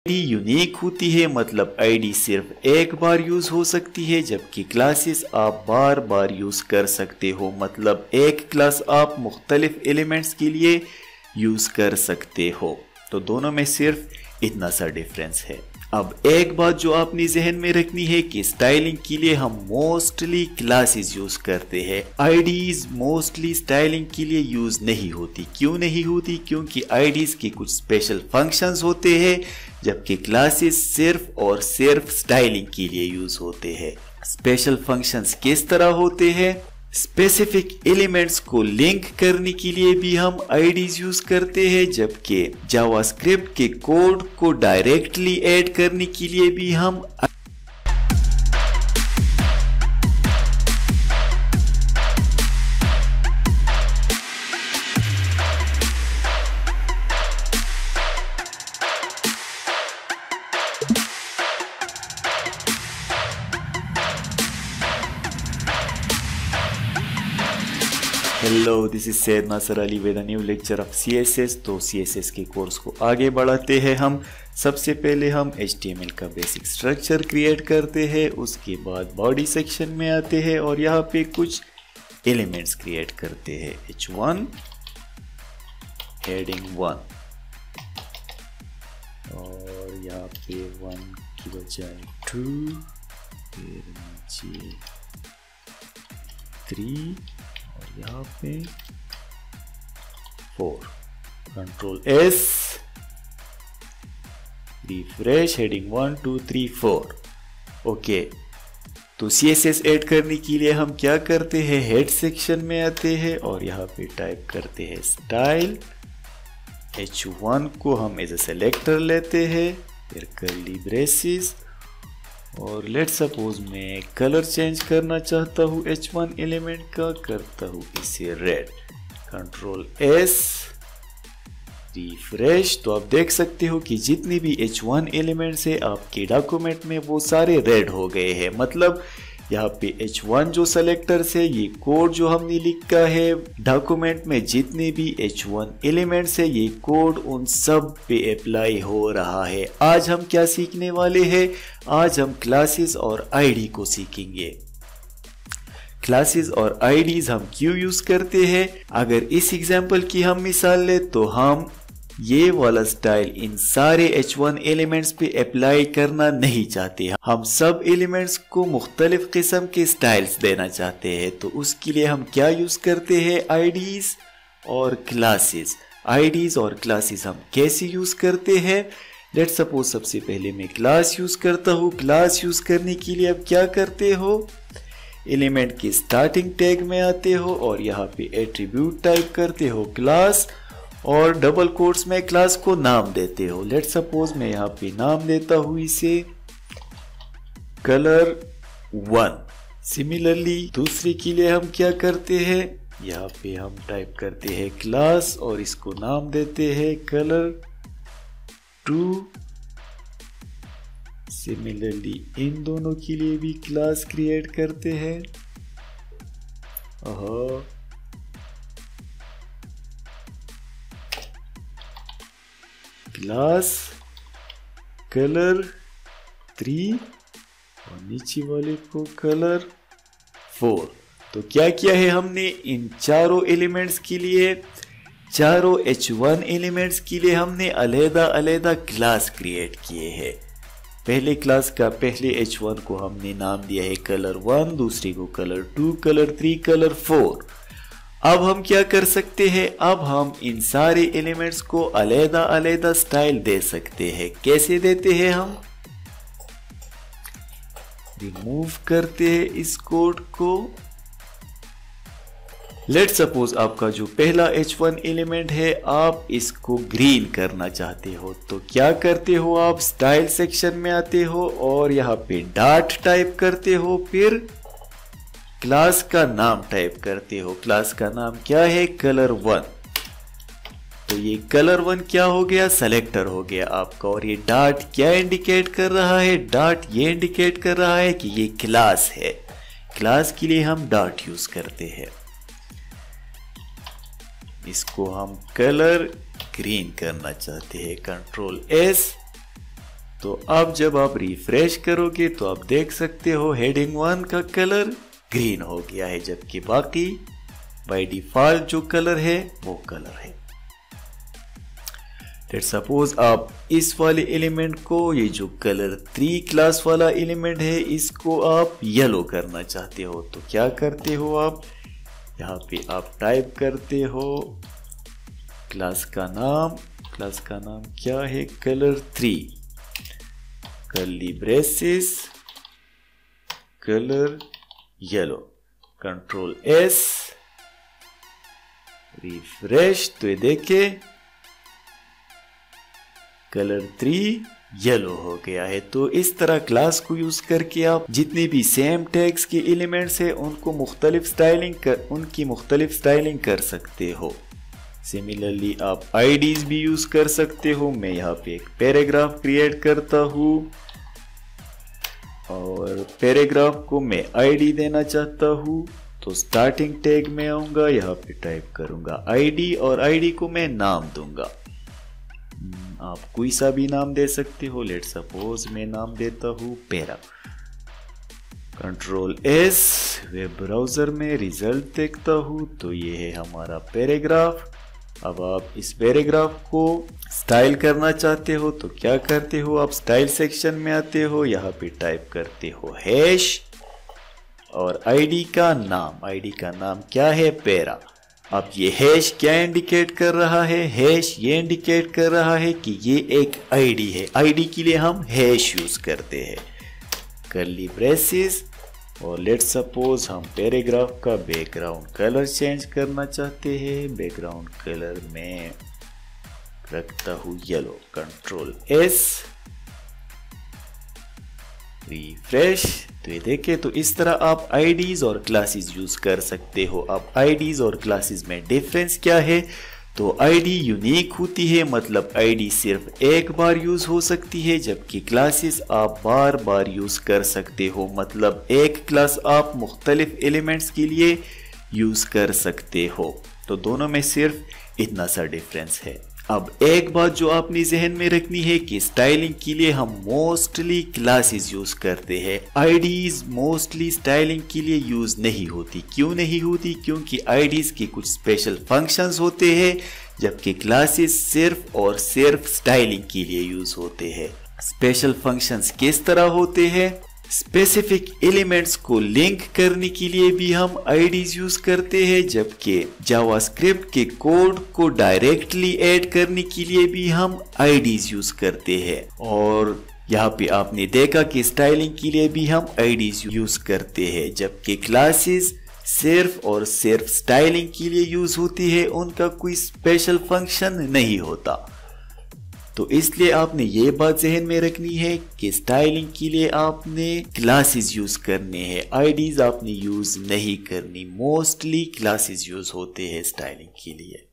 ID unique होती है, मतलब आईडी सिर्फ एक बार यूज हो सकती है, जबकि क्लासेस आप बार बार यूज कर सकते हो, मतलब एक क्लास आप मुख्तलिफ एलिमेंट्स के लिए यूज कर सकते हो। तो दोनों में सिर्फ इतना सा डिफरेंस है। अब एक बात जो आपने जहन में रखनी है कि स्टाइलिंग के लिए हम मोस्टली क्लासेस यूज करते हैं, आईडीज मोस्टली स्टाइलिंग के लिए यूज नहीं होती। क्यों नहीं होती? क्योंकि आईडीज के कुछ स्पेशल फंक्शंस होते हैं, जबकि क्लासेस सिर्फ और सिर्फ स्टाइलिंग के लिए यूज होते हैं। स्पेशल फंक्शंस किस तरह होते हैं? स्पेसिफिक एलिमेंट्स को लिंक करने के लिए भी हम आईडीज यूज करते हैं, जबकि जावास्क्रिप्ट के कोड को डायरेक्टली ऐड करने के लिए भी हम hello, this is Syed Nasir Ali with a new lecture of CSS। तो CSS के कोर्स को आगे बढ़ाते हैं हम। सबसे पहले हम HTML का बेसिक स्ट्रक्चर क्रिएट करते हैं, उसके बाद बॉडी सेक्शन में आते हैं और यहाँ पे कुछ एलिमेंट्स क्रिएट करते हैं। H1 हेडिंग 1 और यहाँ पे 1 की बजाय 2, फिर नीचे 3 और यहाँ पे 4। Control S, refresh, heading 1 2 3 4। Okay, तो CSS ऐड करने के लिए हम क्या करते हैं? हेड सेक्शन में आते हैं और यहाँ पे टाइप करते हैं स्टाइल। H1 को हम एज ए सेलेक्टर लेते हैं, फिर कर्ली ब्रेसेस और लेट सपोज मैं कलर चेंज करना चाहता हूँ H1 एलिमेंट का, करता हूँ इसे रेड। Control S, refresh. तो आप देख सकते हो कि जितने भी H1 एलिमेंट्स है आपके डॉक्यूमेंट में वो सारे रेड हो गए हैं। मतलब यहाँ पे H1 जो सेलेक्टर्स है, ये कोड जो हमने लिखा है डॉक्यूमेंट में, जितने भी H1 एलिमेंट्स है ये कोड उन सब पे अप्लाई हो रहा है। आज हम क्या सीखने वाले हैं? आज हम क्लासेस और आईडी को सीखेंगे। क्लासेस और आईडीज हम क्यों यूज करते हैं? अगर इस एग्जांपल की हम मिसाल ले तो हम ये वाला स्टाइल इन सारे H1 एलिमेंट्स पे अप्लाई करना नहीं चाहते। हम सब एलिमेंट्स को मुख्तलिफ किस्म के स्टाइल्स देना चाहते हैं। तो उसके लिए हम क्या यूज करते हैं? आईडीज और क्लासेस। आईडीज और क्लासेस हम कैसे यूज करते हैं? लेट सपोज सबसे पहले मैं क्लास यूज करता हूँ। क्लास यूज करने के लिए अब क्या करते हो? एलिमेंट के स्टार्टिंग टैग में आते हो और यहाँ पे एट्रीब्यूट टाइप करते हो क्लास और डबल कोट्स में क्लास को नाम देते हो। लेट सपोज मैं यहाँ पे नाम देता हूँ इसे color 1। सिमिलरली दूसरे के लिए हम क्या करते हैं? यहाँ पे हम टाइप करते हैं क्लास और इसको नाम देते हैं color 2। सिमिलरली इन दोनों के लिए भी क्लास क्रिएट करते हैं। क्लास color 3 और नीचे वाले को color 4। तो क्या किया है हमने? इन चारों एलिमेंट्स के लिए, चारों H1 एलिमेंट्स के लिए हमने अलग अलग क्लास क्रिएट किए हैं। पहले क्लास का पहले H1 को हमने नाम दिया है color 1, दूसरे को color 2, color 3, color 4। अब हम क्या कर सकते हैं? अब हम इन सारे एलिमेंट्स को अलग स्टाइल दे सकते हैं। कैसे देते हैं हम? रिमूव करते हैं इस कोड को। लेट सपोज आपका जो पहला H1 एलिमेंट है आप इसको ग्रीन करना चाहते हो, तो क्या करते हो? आप स्टाइल सेक्शन में आते हो और यहाँ पे डॉट टाइप करते हो, फिर क्लास का नाम टाइप करते हो। क्लास का नाम क्या है? color 1। तो ये color 1 क्या हो गया? सेलेक्टर हो गया आपका। और ये डॉट क्या इंडिकेट कर रहा है? डॉट ये इंडिकेट कर रहा है कि ये क्लास है। क्लास के लिए हम डॉट यूज करते हैं। इसको हम कलर ग्रीन करना चाहते हैं। कंट्रोल S, तो अब जब आप रिफ्रेश करोगे तो आप देख सकते हो हेडिंग 1 का कलर ग्रीन हो गया है, जबकि बाकी बाय डिफॉल्ट जो कलर है वो कलर है। लेट्स सपोज आप इस वाले एलिमेंट को, ये जो कलर 3 क्लास वाला एलिमेंट है, इसको आप येलो करना चाहते हो। तो क्या करते हो आप, यहाँ पे आप टाइप करते हो क्लास का नाम क्या है, colour 3, curly braces, colour yellow, control S, refresh. तो ये देखे कलर 3 येलो हो गया है। तो इस तरह क्लास को यूज करके आप जितने भी सेम टैग्स के एलिमेंट्स है उनकी मुख्तलिफ स्टाइलिंग कर सकते हो। सिमिलरली आप आईडीज भी यूज कर सकते हो। मैं यहाँ पे एक पैराग्राफ क्रिएट करता हूँ और पैराग्राफ को मैं आईडी देना चाहता हूँ। तो स्टार्टिंग टैग में आऊंगा, यहाँ पे टाइप करूंगा आईडी और आईडी को मैं नाम दूंगा। आप कोई सा भी नाम दे सकते हो। लेट्स सपोज मैं नाम देता हूँ para. Control S, web browser में रिजल्ट देखता हूँ तो ये है हमारा पैराग्राफ। अब आप इस पैराग्राफ को स्टाइल करना चाहते हो तो क्या करते हो, आप स्टाइल सेक्शन में आते हो, यहाँ पे टाइप करते हो हैश और आईडी का नाम क्या है, पैरा। अब ये हैश क्या इंडिकेट कर रहा है, हैश ये इंडिकेट कर रहा है कि ये एक आईडी है। आईडी के लिए हम हैश यूज करते हैं, कर्ली ब्रेसेस। और लेट्स सपोज हम पैराग्राफ का बैकग्राउंड कलर चेंज करना चाहते हैं। बैकग्राउंड कलर में रखता हूँ येलो, कंट्रोल S, रिफ्रेश। तो ये देखे, तो इस तरह आप आईडीज और क्लासेस यूज कर सकते हो। अब आईडीज और क्लासेस में डिफरेंस क्या है, तो आईडी यूनिक होती है, मतलब आईडी सिर्फ एक बार यूज हो सकती है, जबकि क्लासेस आप बार बार यूज कर सकते हो। मतलब एक क्लास आप मुख्तलिफ एलिमेंट्स के लिए यूज कर सकते हो। तो दोनों में सिर्फ इतना सा डिफरेंस है। अब एक बात जो आपने जहन में रखनी है कि स्टाइलिंग के लिए हम मोस्टली क्लासेस यूज करते हैं। आईडीज मोस्टली स्टाइलिंग के लिए यूज नहीं होती। क्यों नहीं होती, क्योंकि आईडीज के कुछ स्पेशल फंक्शंस होते हैं, जबकि क्लासेस सिर्फ और सिर्फ स्टाइलिंग के लिए यूज होते हैं। स्पेशल फंक्शंस किस तरह होते हैं, स्पेसिफिक एलिमेंट्स को लिंक करने के लिए भी हम आईडीज यूज करते हैं, जबकि जावास्क्रिप्ट के कोड को डायरेक्टली ऐड करने के लिए भी हम आईडीज यूज करते हैं। और यहाँ पे आपने देखा कि स्टाइलिंग के लिए भी हम आईडीज यूज करते हैं, जबकि क्लासेस सिर्फ और सिर्फ स्टाइलिंग के लिए यूज होती है, उनका कोई स्पेशल फंक्शन नहीं होता। तो इसलिए आपने ये बात जहन में रखनी है कि स्टाइलिंग के लिए आपने क्लासेस यूज करने हैं, आईडीज आपने यूज नहीं करनी। मोस्टली क्लासेस यूज होते हैं स्टाइलिंग के लिए।